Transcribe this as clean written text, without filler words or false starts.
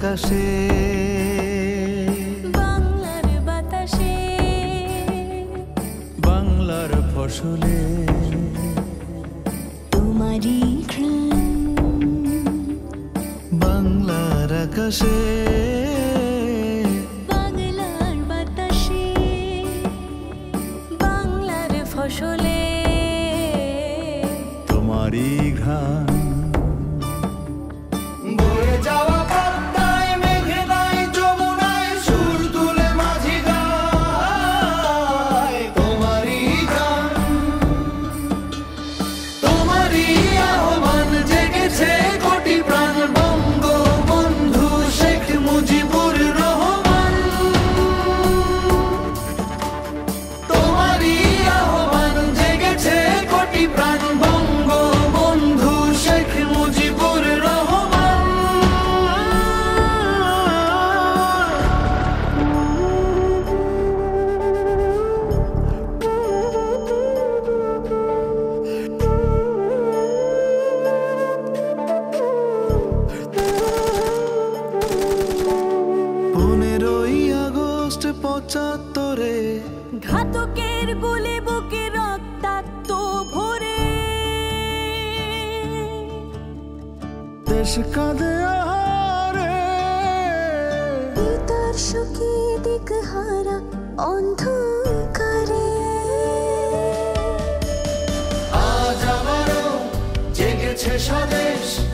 আকাশে বাংলার বাতাসে বাংলার ফসলে তোমারই ঘ্রাণ বাংলার আকাশে বাংলার বাতাসে বাংলার ফসলে তোমারই ঘ্রাণ পঁচাত্তরে ঘাতকের গুলি বুকে রক্তাক্ত ভরে দেশ কাঁদে আহারে পিতার শোকে দিকহারা অন্ধকারে আজ আবারও জেগেছে স্বদেশ।